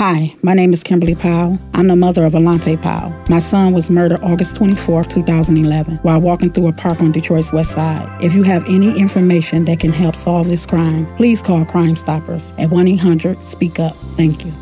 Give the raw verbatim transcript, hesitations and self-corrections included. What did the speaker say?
Hi, my name is Kimberly Powell. I'm the mother of Alante Powell. My son was murdered August twenty-fourth, two thousand eleven, while walking through a park on Detroit's west side. If you have any information that can help solve this crime, please call Crime Stoppers at one eight hundred speak up. Thank you.